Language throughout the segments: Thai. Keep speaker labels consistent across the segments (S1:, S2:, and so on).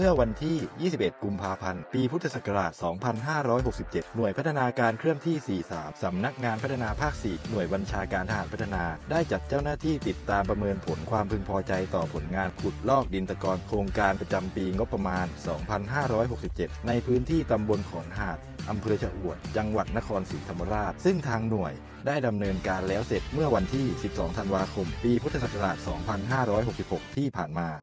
S1: มื่อวันที่ 21 กุมภาพันธ์ ปีพุทธศักราช 2567 หน่วยพัฒนาการเคลื่อนที่ 43 สำนักงานพัฒนาภาค 4 หน่วยบัญชาการทหารพัฒนาได้จัดเจ้าหน้าที่ติดตามประเมินผลความพึงพอใจต่อผลงานขุดลอกดินตะกอนโครงการประจำปีงบประมาณ 2567 ในพื้นที่ตำบลของหาดอำเภอชะอวดจังหวัดนครศรีธรรมราชซึ่งทางหน่วยได้ดำเนินการแล้วเสร็จเมื่อวันที่ 12 ธันวาคม ปีพุทธศักราช 2566 ที่ผ่านมา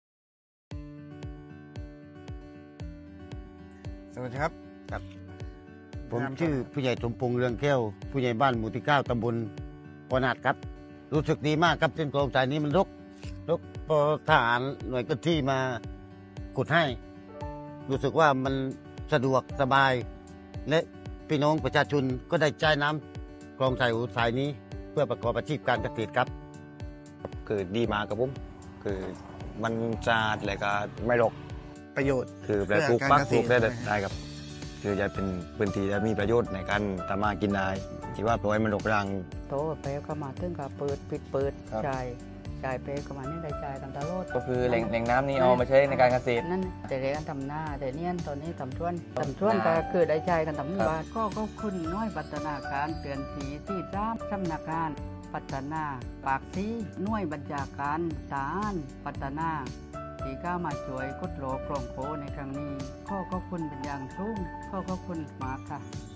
S2: สวัสดีครับ
S3: ผมชื่อผู้ใหญ่สมพงษ์เรืองแก้วผู้ใหญ่บ้านหมู่ที่ 9 ตำบลปอนาดครับรู้สึกดีมากครับเส้นโครงสายนี้มันรกพอทหารหน่วยพื้นที่มาขุดให้รู้สึกว่ามันสะดวกสบายและพี่น้องประชาชนก็ได้ใช้น้ำคลองสายนี้เพื่อประกอบอาชีพการเกษตรครับ
S4: คือดีมากครับผมคือมันสะอาดและก็ไม่รก
S2: ประโยชน์
S4: คือแบบปลูกปักปลูกได้ครับคือจะเป็นพื้นที่ที่มีประโยชน์ในการทำมากินได้ที่ว่าปล่อยมันรกรัง
S5: โตไปก็มาตึ้งกับเปิดปิดจ่ายไปก็มาเนี่ยได้จ่ายกันตลอด
S6: ก็คือแหล่งน้ำนี้เอามาใช้ในการเกษตร
S5: นั่นแต่เรื่องทำหน้าแต่เนี่ยตอนนี้ทำช่วนก็คือได้จ่ายกันทำบ้านก็คุณน้อยพัฒนาการเตือนสีที่3สำนักงานพัฒนาปากซีหน่วยบัญชาการทหารพัฒนาที่ก้ามาช่วยกุดโลกล่องโพในครั้งนี้ขอบคุณเป็นอย่างสูงขอบคุณมากค่ะ